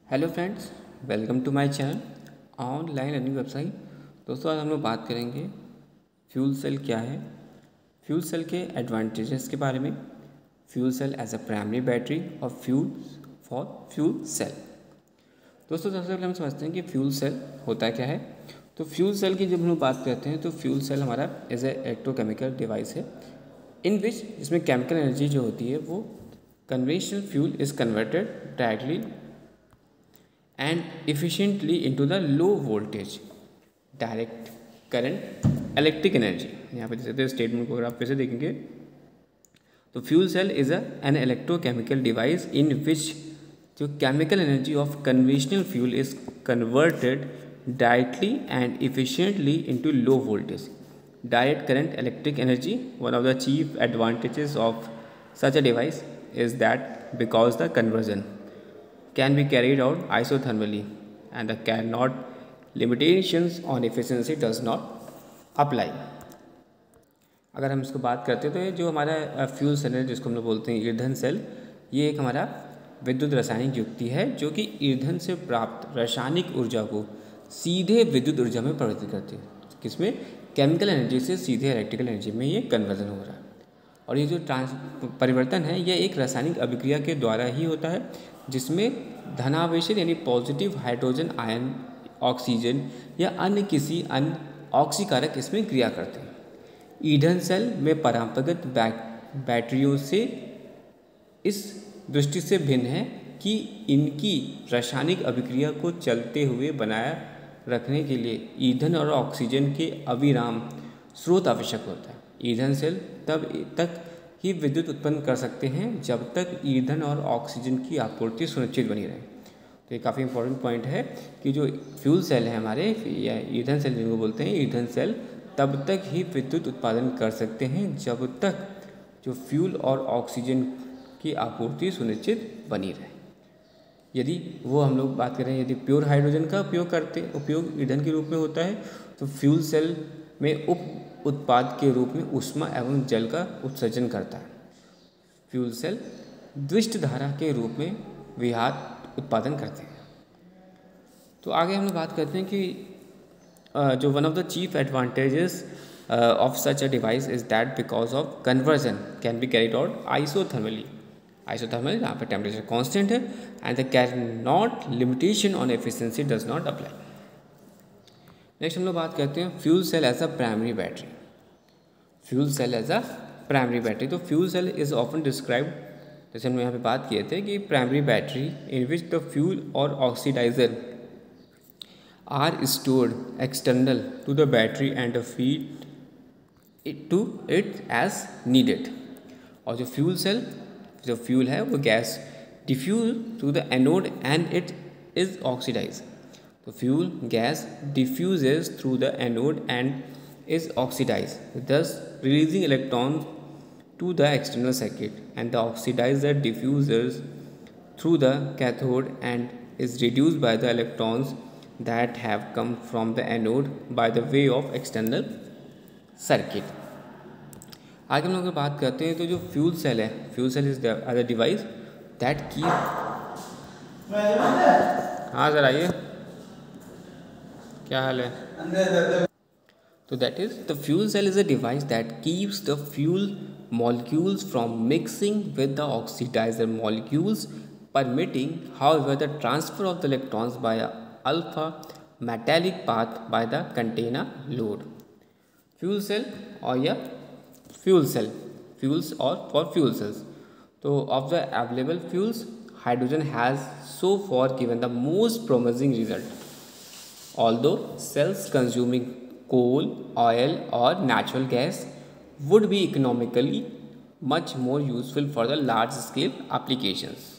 Hello friends, welcome to my channel online learning website. दोस्तों, आज हम लोग बात करेंगे फ्यूल सेल क्या है, फ्यूल सेल के एडवांटेजेस के बारे में, fuel cell as a primary battery और फ्यूल फॉर फ्यूल सेल। दोस्तों, सबसे पहले हम समझते हैं कि फ्यूल सेल होता क्या है। तो फ्यूल सेल की जब हम लोग बात करते हैं तो फ्यूल सेल हमारा एज ए इलेक्ट्रोकेमिकल डिवाइस है इन विच इसमें केमिकल एनर्जी जो होती है वो conventional fuel is converted directly and efficiently into the low voltage direct current electric energy। यहाँ पे जैसे स्टेटमेंट को अगर आप फिर से देखेंगे तो fuel cell is an electrochemical device in which जो chemical energy of conventional fuel is converted directly and efficiently into low voltage direct current electric energy. One of the chief advantages of such a device is that because the conversion can be carried out isothermally and the cannot limitations on efficiency does not apply। अगर हम इसको बात करते हैं तो ये जो हमारा फ्यूल सेल है जिसको हम लोग बोलते हैं ईंधन सेल, ये एक हमारा विद्युत रासायनिक युक्ति है जो कि ईंधन से प्राप्त रासायनिक ऊर्जा को सीधे विद्युत ऊर्जा में परिवर्तित करती है। किसमें? केमिकल एनर्जी से सीधे इलेक्ट्रिकल एनर्जी में ये कन्वर्जन हो रहा है। और ये जो परिवर्तन है ये एक रासायनिक अभिक्रिया के द्वारा ही होता है जिसमें धनावेशित यानी पॉजिटिव हाइड्रोजन आयन ऑक्सीजन या अन्य किसी अन्य ऑक्सीकारक इसमें क्रिया करते हैं। ईंधन सेल में परंपरागत बैटरियों से इस दृष्टि से भिन्न है कि इनकी रासायनिक अभिक्रिया को चलते हुए बनाए रखने के लिए ईंधन और ऑक्सीजन के अविराम स्रोत आवश्यक होता है। ईंधन सेल तब तक ही विद्युत उत्पन्न कर सकते हैं जब तक ईंधन और ऑक्सीजन की आपूर्ति सुनिश्चित बनी रहे। तो ये काफ़ी इंपॉर्टेंट पॉइंट है कि जो फ्यूल सेल है हमारे या ईंधन सेल जिनको बोलते हैं, ईंधन सेल तब तक ही विद्युत उत्पादन कर सकते हैं जब तक जो फ्यूल और ऑक्सीजन की आपूर्ति सुनिश्चित बनी रहे। यदि वो हम लोग बात करें यदि प्योर हाइड्रोजन का उपयोग ईंधन के रूप में होता है तो फ्यूल सेल में उत्पाद के रूप में ऊष्मा एवं जल का उत्सर्जन करता है। फ्यूल सेल द्विष्ट धारा के रूप में विहार उत्पादन करते हैं। तो आगे हम लोग बात करते हैं कि जो one of the chief advantages of such a device is that because of conversion can be carried out isothermally. Isothermal यहाँ पे टेम्परेचर कांस्टेंट है and the can not limitation on efficiency does not apply. Next हम लोग बात करते हैं fuel cell as a primary battery. Fuel cell as a primary battery, तो fuel cell is often described, जैसे हम यहाँ पे बात किए थे कि primary battery in which the fuel और oxidizer are stored external to the battery and feed it to it as needed. और जो फ्यूल है वो gas diffuse through the anode and it is oxidize. तो fuel gas diffuses through the anode and is oxidized, thus releasing electrons to the external circuit, and the oxidizer diffuses through the cathode and is reduced by the electrons that have come from the anode by the way of external circuit। आगे हम लोग बात करते हैं तो जो fuel cell है, fuel cell is a device that keep. हाँ सर आइए, क्या हाल है? तो that is the fuel cell is a device that keeps the fuel molecules from mixing with the oxidizer molecules, permitting however the transfer of the electrons by alpha metallic path by the container load. Fuel cell और या fuels और for fuel cells, तो of the available fuels hydrogen has so far given the most promising result. Although cells consuming coal, oil or natural gas would be economically much more useful for the large scale applications।